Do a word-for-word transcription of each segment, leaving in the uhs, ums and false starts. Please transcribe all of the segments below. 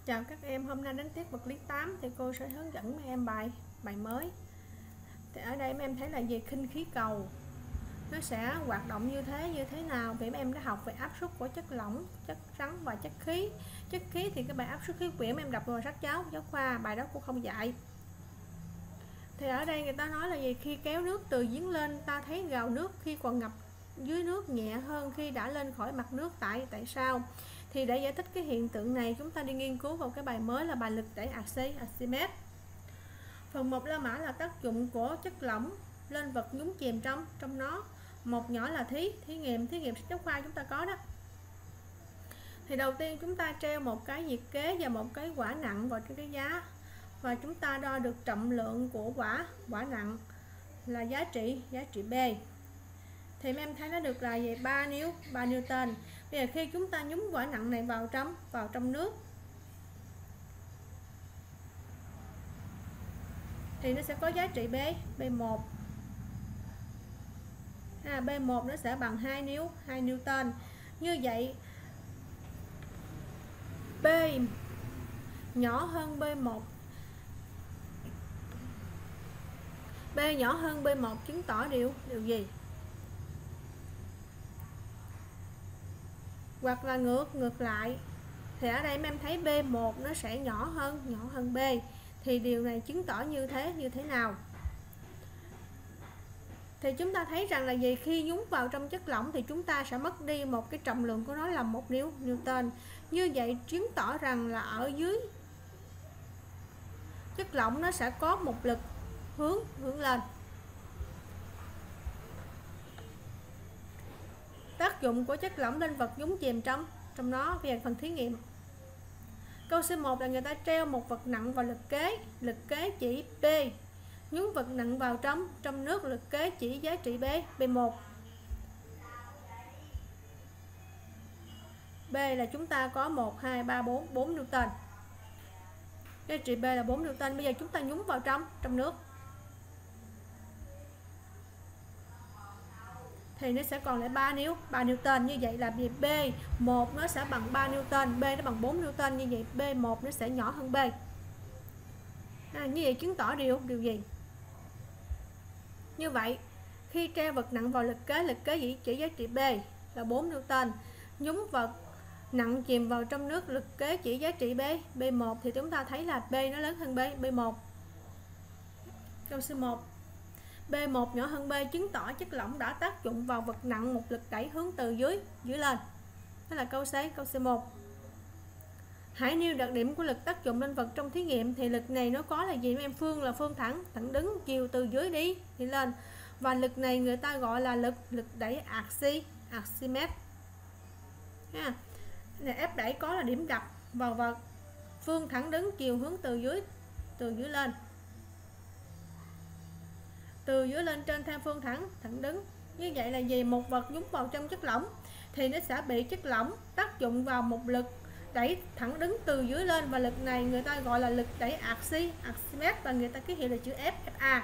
Chào các em, hôm nay đến tiết vật lý tám thì cô sẽ hướng dẫn mấy em bài bài mới. Thì ở đây mấy em thấy là về khinh khí cầu nó sẽ hoạt động như thế như thế nào. Vì mấy em đã học về áp suất của chất lỏng, chất rắn và chất khí. Chất khí thì cái bài áp suất khí quyển mấy em đọc vào sách giáo giáo khoa, bài đó cô không dạy. Thì ở đây người ta nói là gì, khi kéo nước từ giếng lên ta thấy gào nước khi còn ngập dưới nước nhẹ hơn khi đã lên khỏi mặt nước. Tại tại sao? Thì để giải thích cái hiện tượng này, chúng ta đi nghiên cứu vào cái bài mới là bài lực đẩy axi Archimedes. Phần một La Mã là tác dụng của chất lỏng lên vật nhúng chìm trong trong nó. Một nhỏ là thí thí nghiệm thí nghiệm sách giáo khoa chúng ta có đó. Thì đầu tiên chúng ta treo một cái nhiệt kế và một cái quả nặng vào trên cái giá, và chúng ta đo được trọng lượng của quả quả nặng là giá trị giá trị B. Thì em thấy nó được là về ba níu ba Newton. Bây giờ khi chúng ta nhúng quả nặng này vào trong vào trong nước thì nó sẽ có giá trị B B một. À, B một nó sẽ bằng hai níu hai Newton. Như vậy B nhỏ hơn B một. B nhỏ hơn B một chứng tỏ điều điều gì? Hoặc là ngược ngược lại. Thì ở đây em thấy B một nó sẽ nhỏ hơn nhỏ hơn B. Thì điều này chứng tỏ như thế như thế nào? Thì chúng ta thấy rằng là gì, khi nhúng vào trong chất lỏng thì chúng ta sẽ mất đi một cái trọng lượng của nó là một níu Newton. Như vậy chứng tỏ rằng là ở dưới chất lỏng nó sẽ có một lực hướng hướng lên. Tác dụng của chất lỏng lên vật nhúng chìm trong trong nó. Về phần thí nghiệm, câu C một là người ta treo một vật nặng vào lực kế, lực kế chỉ P, nhúng vật nặng vào trong trong nước, lực kế chỉ giá trị B B một. B là chúng ta có một hai ba bốn bốn Newton. Giá trị B là bốn Newton. Bây giờ chúng ta nhúng vào trong trong nước thì nó sẽ còn lại ba níu ba Newton. Như vậy là B một nó sẽ bằng ba Newton, B nó bằng bốn Newton. Như vậy B một nó sẽ nhỏ hơn B. À, như vậy chứng tỏ điều điều gì? Như vậy khi treo vật nặng vào lực kế, lực kế chỉ, chỉ giá trị B là bốn Newton. Nhúng vật nặng chìm vào trong nước, lực kế chỉ giá trị B B một, thì chúng ta thấy là B nó lớn hơn B B một. Câu C một, B một nhỏ hơn B chứng tỏ chất lỏng đã tác dụng vào vật nặng một lực đẩy hướng từ dưới dưới lên. Đó là câu C câu C một. Hãy nêu đặc điểm của lực tác dụng lên vật trong thí nghiệm. Thì lực này nó có là gì em? Phương là phương thẳng thẳng đứng, chiều từ dưới đi đi lên, và lực này người ta gọi là lực lực đẩy axi Archimedes. Ha. Này, ép đẩy có là điểm đập vào vật, phương thẳng đứng, chiều hướng từ dưới từ dưới lên, từ dưới lên trên theo phương thẳng thẳng đứng. Như vậy là gì? Một vật nhúng vào trong chất lỏng thì nó sẽ bị chất lỏng tác dụng vào một lực đẩy thẳng đứng từ dưới lên, và lực này người ta gọi là lực đẩy axi Archimedes, và người ta ký hiệu là chữ F Fa.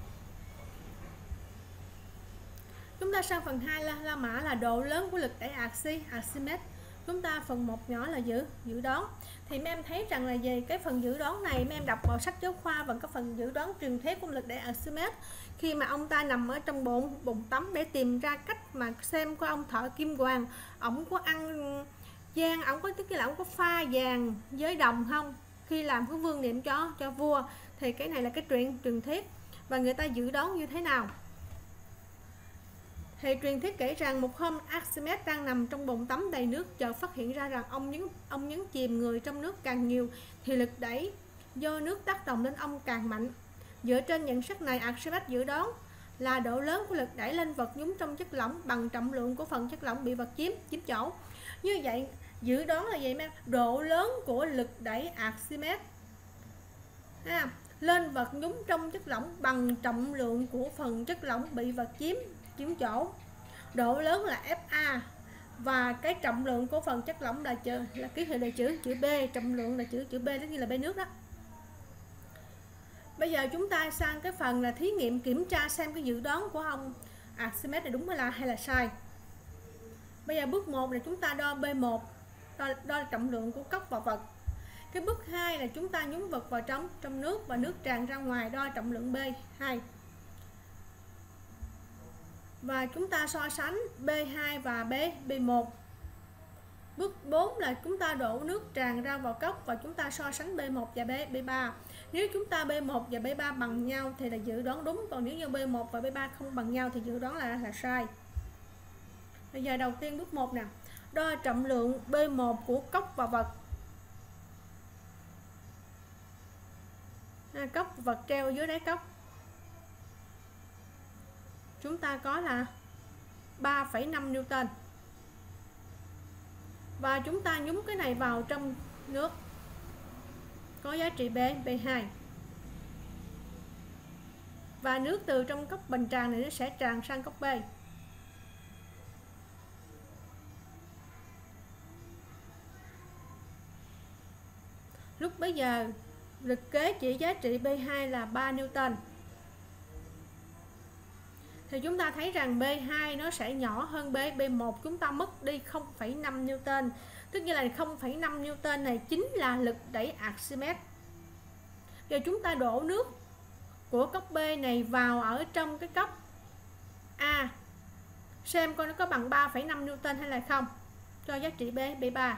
Chúng ta sang phần hai là La Mã là độ lớn của lực đẩy axi Archimedes. Chúng ta phần một nhỏ là dự dự đoán. Thì mấy em thấy rằng là về cái phần dự đoán này mấy em đọc vào sách giáo khoa và có phần dự đoán truyền thuyết của lực đẩy Archimedes. Khi mà ông ta nằm ở trong bồn bồn tắm để tìm ra cách mà xem có ông thợ kim hoàng, ổng có ăn gian, ổng có tức là ổng có pha vàng với đồng không khi làm cái vương niệm cho cho vua. Thì cái này là cái truyền truyền thuyết, và người ta dự đoán như thế nào? Thì truyền thuyết kể rằng một hôm Archimedes đang nằm trong bồn tắm đầy nước, chợt phát hiện ra rằng ông nhấn ông nhấn chìm người trong nước càng nhiều thì lực đẩy do nước tác động lên ông càng mạnh. Dựa trên nhận xét này, Archimedes dự đoán là độ lớn của lực đẩy lên vật nhúng trong chất lỏng bằng trọng lượng của phần chất lỏng bị vật chiếm chiếm chỗ. Như vậy dự đoán là gì em? Độ lớn của lực đẩy Archimedes à, lên vật nhúng trong chất lỏng bằng trọng lượng của phần chất lỏng bị vật chiếm chiếm chỗ. Độ lớn là Fa, và cái trọng lượng của phần chất lỏng là chữ là ký hiệu là chữ chữ B, trọng lượng là chữ chữ B, tức như là B nước đó. Bây giờ chúng ta sang cái phần là thí nghiệm, kiểm tra xem cái dự đoán của ông Archimedes này đúng hay là hay là sai. Bây giờ bước một là chúng ta đo B một, đo, đo trọng lượng của cốc và vật. Cái bước hai là chúng ta nhúng vật vào trong trong nước và nước tràn ra ngoài, đo trọng lượng B hai. Và chúng ta so sánh B hai và B B1. Bước bốn là chúng ta đổ nước tràn ra vào cốc và chúng ta so sánh B một và B B3. Nếu chúng ta B một và B ba bằng nhau thì là dự đoán đúng, còn nếu như B một và B ba không bằng nhau thì dự đoán là là sai. Bây giờ đầu tiên bước một nè, đo trọng lượng B một của cốc và vật. À, cốc vật treo dưới đáy cốc. Chúng ta có là ba phẩy năm Newton. Và chúng ta nhúng cái này vào trong nước, có giá trị B B hai. Và nước từ trong cốc bình tràn này nó sẽ tràn sang cốc B. Lúc bấy giờ lực kế chỉ giá trị B hai là ba Newton. Thì chúng ta thấy rằng B hai nó sẽ nhỏ hơn B B một, chúng ta mất đi không phẩy năm Newton. Tức như là không phẩy năm Newton này chính là lực đẩy Archimedes. Giờ chúng ta đổ nước của cốc B này vào ở trong cái cốc A, xem coi nó có bằng ba phẩy năm Newton hay là không, cho giá trị B B ba.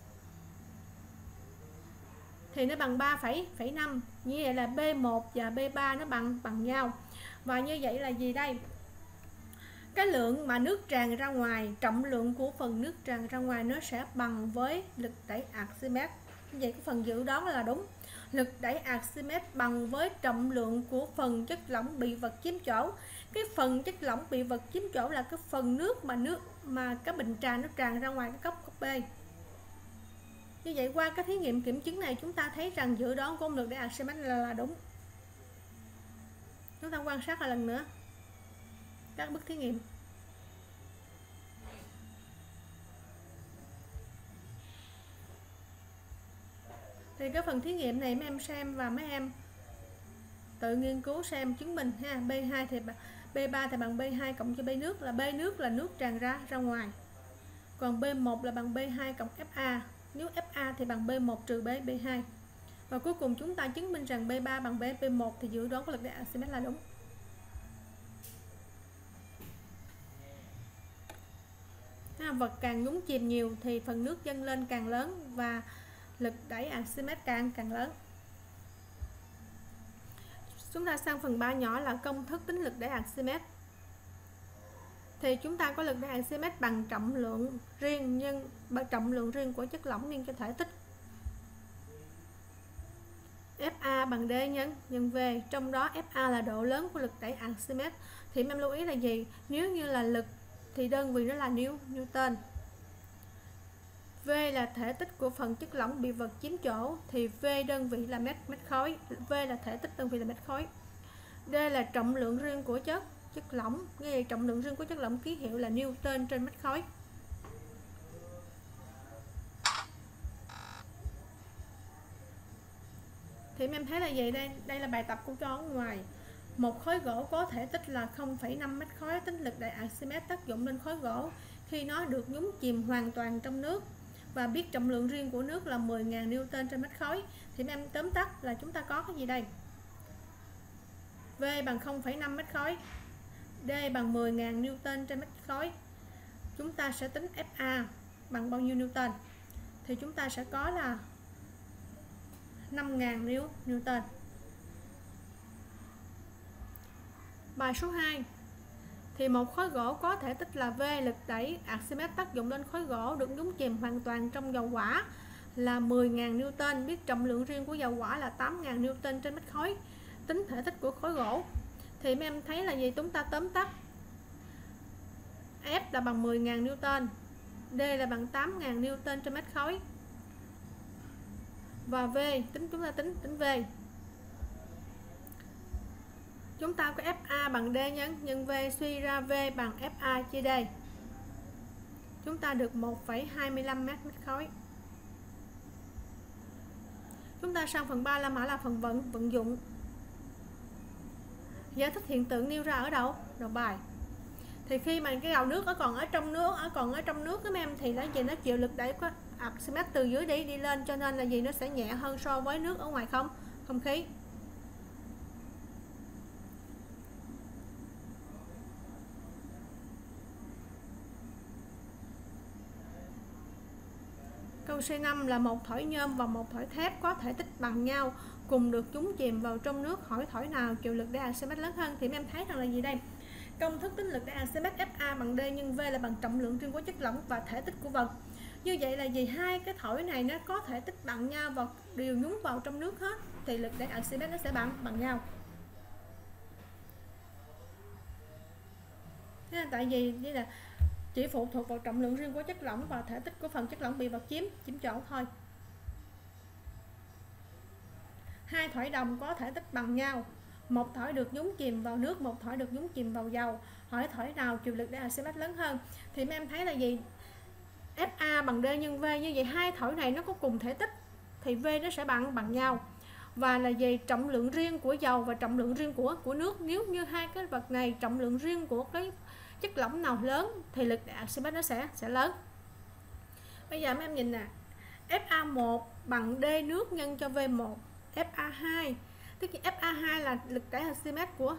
Thì nó bằng ba phẩy năm, như vậy là B một và B ba nó bằng bằng nhau. Và như vậy là gì đây? Cái lượng mà nước tràn ra ngoài, trọng lượng của phần nước tràn ra ngoài nó sẽ bằng với lực đẩy Archimedes. Như vậy cái phần dự đoán là đúng. Lực đẩy Archimedes bằng với trọng lượng của phần chất lỏng bị vật chiếm chỗ. Cái phần chất lỏng bị vật chiếm chỗ là cái phần nước mà nước mà cái bình trà nó tràn ra ngoài cái cốc cốc B. Như vậy qua cái thí nghiệm kiểm chứng này chúng ta thấy rằng dự đoán của lực đẩy Archimedes là, là đúng. Chúng ta quan sát lại lần nữa các bước thí nghiệm. Thì cái phần thí nghiệm này mấy em xem và mấy em tự nghiên cứu xem chứng minh ha. B hai thì B ba thì bằng B hai cộng cho B nước, là B nước là nước tràn ra ra ngoài. Còn B một là bằng B hai cộng Fa. Nếu Fa thì bằng B một trừ B B hai. Và cuối cùng chúng ta chứng minh rằng B ba bằng B B một thì dự đoán của lực đẩy Archimedes là đúng. Vật càng nhúng chìm nhiều thì phần nước dâng lên càng lớn và lực đẩy Archimedes càng càng lớn. Chúng ta sang phần ba nhỏ là công thức tính lực đẩy Archimedes. Thì chúng ta có lực đẩy Archimedes bằng trọng lượng riêng nhân bằng trọng lượng riêng của chất lỏng nhân cho thể tích. Fa bằng D nhân nhân V, trong đó Fa là độ lớn của lực đẩy Archimedes. Thì em lưu ý là gì? Nếu như là lực thì đơn vị nó là Newton. V là thể tích của phần chất lỏng bị vật chiếm chỗ thì V đơn vị là mét mét khối. V là thể tích đơn vị là mét khối. D là trọng lượng riêng của chất chất lỏng. Cái trọng lượng riêng của chất lỏng ký hiệu là Newton trên mét khối. Thì em thấy là gì đây? Đây là bài tập của cho ở ngoài. Một khối gỗ có thể tích là không phẩy năm mét khối, tính lực đẩy Archimedes tác dụng lên khối gỗ khi nó được nhúng chìm hoàn toàn trong nước và biết trọng lượng riêng của nước là mười nghìn Newton trên mét khối. Thì em tóm tắt là chúng ta có cái gì đây? V bằng không phẩy năm mét khối, D bằng mười nghìn Newton trên mét khối. Chúng ta sẽ tính Fa bằng bao nhiêu Newton? Thì chúng ta sẽ có là năm nghìn Newton. Bài số hai. Thì một khối gỗ có thể tích là V, lực đẩy Archimedes tác dụng lên khối gỗ được nhúng chìm hoàn toàn trong dầu hỏa là mười nghìn Newton, biết trọng lượng riêng của dầu hỏa là tám nghìn Newton trên mét khối, tính thể tích của khối gỗ. Thì mấy em thấy là gì? Chúng ta tóm tắt. F là bằng mười nghìn Newton, D là bằng tám nghìn Newton trên mét khối. Và V, tính chúng ta tính tính V. Chúng ta có Fa bằng D nhân nhân V, suy ra V bằng Fa chia D. Chúng ta được một phẩy hai mươi lăm mét mét khối. Chúng ta sang phần ba là mã là phần vận vận dụng. Giải thích hiện tượng nêu ra ở đâu? Đầu bài. Thì khi mà cái gầu nước ở còn ở trong nước, ở còn ở trong nước các em thì nó gì nó chịu lực đẩy của Archimedes từ dưới đi đi lên, cho nên là gì, nó sẽ nhẹ hơn so với nước ở ngoài không không khí. Câu C năm là một thỏi nhôm và một thỏi thép có thể tích bằng nhau, cùng được chúng chìm vào trong nước, hỏi thỏi nào chịu lực đẩy Archimedes lớn hơn. Thì em thấy rằng là gì đây? Công thức tính lực đẩy Archimedes Fa bằng D nhân V là bằng trọng lượng riêng của chất lỏng và thể tích của vật. Như vậy là gì, hai cái thỏi này nó có thể tích bằng nhau và đều nhúng vào trong nước hết, thì lực đẩy Archimedes nó sẽ bằng bằng nhau. Thế là tại vì đây là chỉ phụ thuộc vào trọng lượng riêng của chất lỏng và thể tích của phần chất lỏng bị vật chiếm chiếm chỗ thôi. Hai thỏi đồng có thể tích bằng nhau, một thỏi được nhúng chìm vào nước, một thỏi được nhúng chìm vào dầu, hỏi thỏi nào chịu lực đẩy Archimedes lớn hơn. Thì mấy em thấy là gì, Fa bằng D nhân V, như vậy hai thỏi này nó có cùng thể tích thì V nó sẽ bằng bằng nhau. Và là gì, trọng lượng riêng của dầu và trọng lượng riêng của của nước, nếu như hai cái vật này trọng lượng riêng của cái chất lỏng nào lớn thì lực đẩy Archimedes nó sẽ sẽ lớn. Bây giờ mấy em nhìn nè, Fa một bằng D nước nhân cho V một, Fa hai, tức là Fa hai là lực đẩy Archimedes của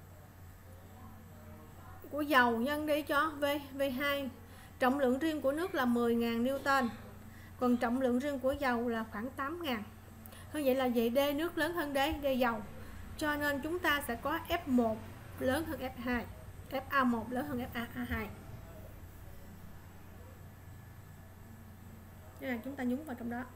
của dầu nhân đi cho V V2. Trọng lượng riêng của nước là mười nghìn Newton, còn trọng lượng riêng của dầu là khoảng tám nghìn. Như vậy là vậy, D nước lớn hơn D D dầu, cho nên chúng ta sẽ có F một lớn hơn F hai, Fa một lớn hơn Fa hai. Nên là chúng ta nhúng vào trong đó.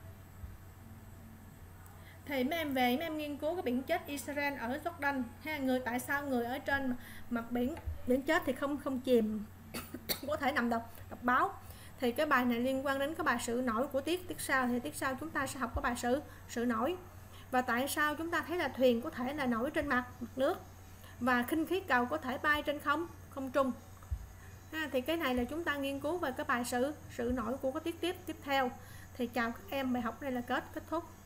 Thì mấy em về mấy em nghiên cứu cái biển chết Israel ở Jordan ha, người tại sao người ở trên mặt biển biển chết thì không không chìm có thể nằm đọc đọc báo. Thì cái bài này liên quan đến cái bài sự nổi của tiết tiết sau, thì tiết sau chúng ta sẽ học cái bài sự sự nổi, và tại sao chúng ta thấy là thuyền có thể là nổi trên mặt, mặt nước, và khinh khí cầu có thể bay trên không không trung ha. Thì cái này là chúng ta nghiên cứu về cái bài sự sự nổi của cái tiết tiếp tiếp theo. Thì chào các em, bài học này là kết kết thúc.